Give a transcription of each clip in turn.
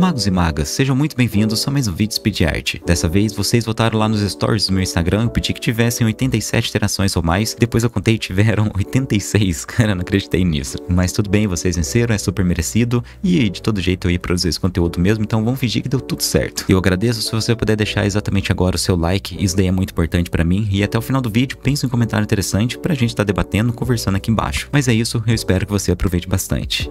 Magos e magas, sejam muito bem-vindos a mais um vídeo Speed Art. Dessa vez, vocês voltaram lá nos stories do meu Instagram, eu pedi que tivessem 87 interações ou mais, depois eu contei e tiveram 86, cara, não acreditei nisso. Mas tudo bem, vocês venceram, é super merecido, e de todo jeito eu ia produzir esse conteúdo mesmo, então vamos fingir que deu tudo certo. Eu agradeço se você puder deixar exatamente agora o seu like, isso daí é muito importante pra mim, e até o final do vídeo, pense em um comentário interessante pra gente estar debatendo, conversando aqui embaixo. Mas é isso, eu espero que você aproveite bastante.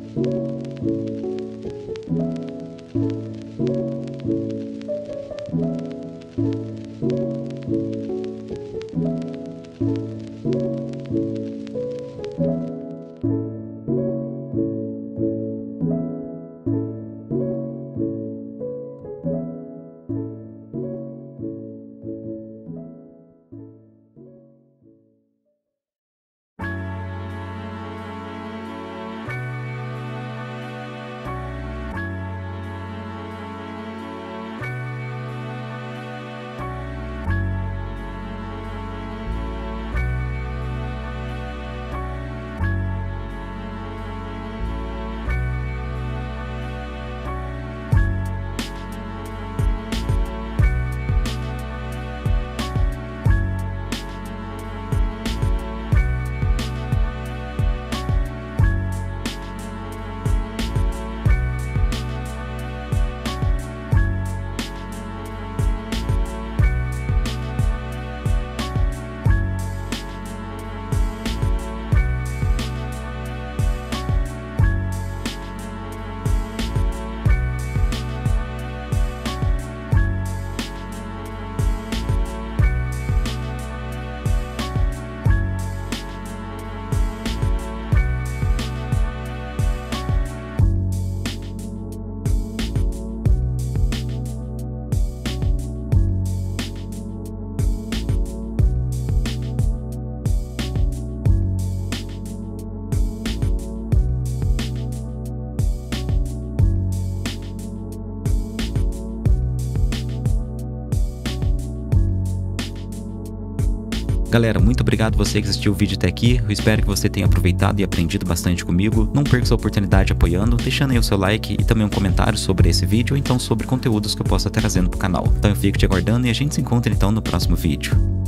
Galera, muito obrigado você que assistiu o vídeo até aqui, eu espero que você tenha aproveitado e aprendido bastante comigo. Não perca essa oportunidade apoiando, deixando aí o seu like e também um comentário sobre esse vídeo ou então sobre conteúdos que eu possa estar trazendo pro canal. Então eu fico te aguardando e a gente se encontra então no próximo vídeo.